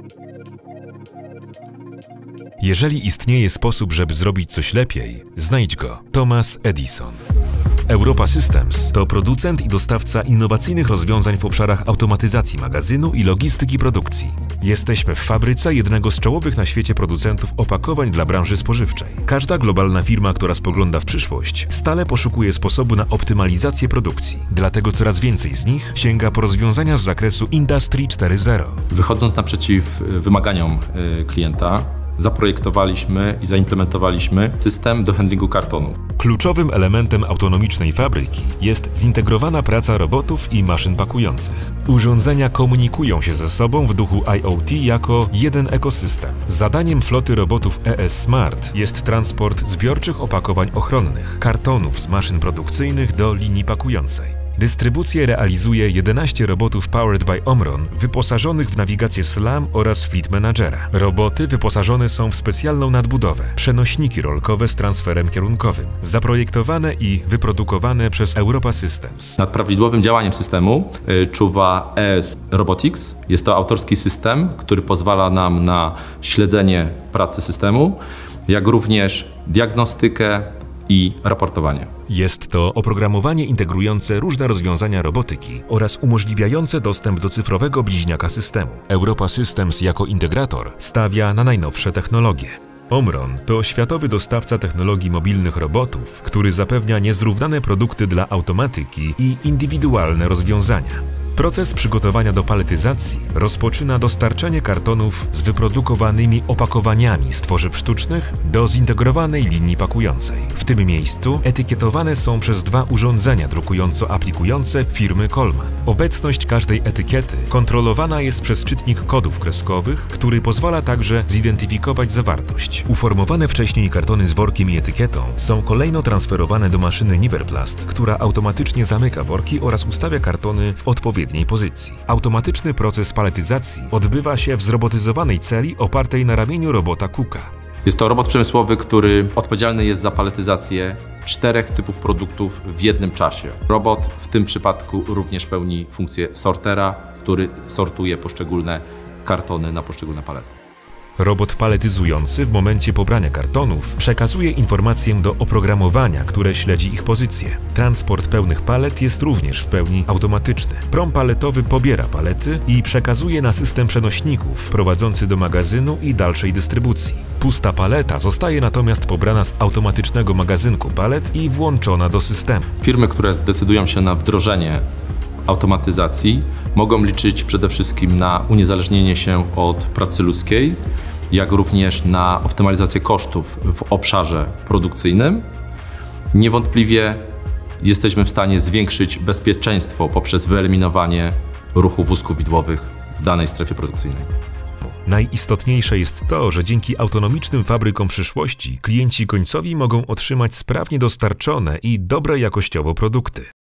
Jeżeli istnieje sposób, żeby zrobić coś lepiej, znajdź go. Thomas Edison. Europa Systems to producent i dostawca innowacyjnych rozwiązań w obszarach automatyzacji magazynu i logistyki produkcji. Jesteśmy w fabryce jednego z czołowych na świecie producentów opakowań dla branży spożywczej. Każda globalna firma, która spogląda w przyszłość, stale poszukuje sposobu na optymalizację produkcji. Dlatego coraz więcej z nich sięga po rozwiązania z zakresu Industry 4.0. Wychodząc naprzeciw wymaganiom klienta, zaprojektowaliśmy i zaimplementowaliśmy system do handlingu kartonu. Kluczowym elementem autonomicznej fabryki jest zintegrowana praca robotów i maszyn pakujących. Urządzenia komunikują się ze sobą w duchu IoT jako jeden ekosystem. Zadaniem floty robotów ES Smart jest transport zbiorczych opakowań ochronnych, kartonów z maszyn produkcyjnych do linii pakującej. Dystrybucję realizuje 11 robotów Powered by Omron, wyposażonych w nawigację SLAM oraz Fleet Managera. Roboty wyposażone są w specjalną nadbudowę, przenośniki rolkowe z transferem kierunkowym, zaprojektowane i wyprodukowane przez Europa Systems. Nad prawidłowym działaniem systemu czuwa ES Robotics. Jest to autorski system, który pozwala nam na śledzenie pracy systemu, jak również diagnostykę i raportowanie. Jest to oprogramowanie integrujące różne rozwiązania robotyki oraz umożliwiające dostęp do cyfrowego bliźniaka systemu. Europa Systems jako integrator stawia na najnowsze technologie. Omron to światowy dostawca technologii mobilnych robotów, który zapewnia niezrównane produkty dla automatyki i indywidualne rozwiązania. Proces przygotowania do paletyzacji rozpoczyna dostarczenie kartonów z wyprodukowanymi opakowaniami z tworzyw sztucznych do zintegrowanej linii pakującej. W tym miejscu etykietowane są przez 2 urządzenia drukująco-aplikujące firmy Coleman. Obecność każdej etykiety kontrolowana jest przez czytnik kodów kreskowych, który pozwala także zidentyfikować zawartość. Uformowane wcześniej kartony z workiem i etykietą są kolejno transferowane do maszyny Niverplast, która automatycznie zamyka worki oraz ustawia kartony w odpowiedniej pozycji. Automatyczny proces paletyzacji odbywa się w zrobotyzowanej celi opartej na ramieniu robota Cooka. Jest to robot przemysłowy, który odpowiedzialny jest za paletyzację 4 typów produktów w jednym czasie. Robot w tym przypadku również pełni funkcję sortera, który sortuje poszczególne kartony na poszczególne palety. Robot paletyzujący w momencie pobrania kartonów przekazuje informację do oprogramowania, które śledzi ich pozycję. Transport pełnych palet jest również w pełni automatyczny. Prom paletowy pobiera palety i przekazuje na system przenośników prowadzący do magazynu i dalszej dystrybucji. Pusta paleta zostaje natomiast pobrana z automatycznego magazynku palet i włączona do systemu. Firmy, które zdecydują się na wdrożenie automatyzacji, mogą liczyć przede wszystkim na uniezależnienie się od pracy ludzkiej, jak również na optymalizację kosztów w obszarze produkcyjnym. Niewątpliwie jesteśmy w stanie zwiększyć bezpieczeństwo poprzez wyeliminowanie ruchu wózków widłowych w danej strefie produkcyjnej. Najistotniejsze jest to, że dzięki autonomicznym fabrykom przyszłości klienci końcowi mogą otrzymać sprawnie dostarczone i dobre jakościowo produkty.